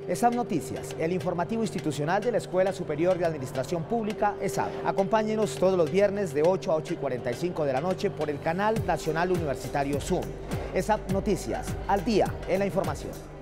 ESAP Noticias, el informativo institucional de la Escuela Superior de Administración Pública, ESAP. Acompáñenos todos los viernes de 8 a 8:45 de la noche por el canal nacional universitario Zoom. ESAP Noticias, al día en la información.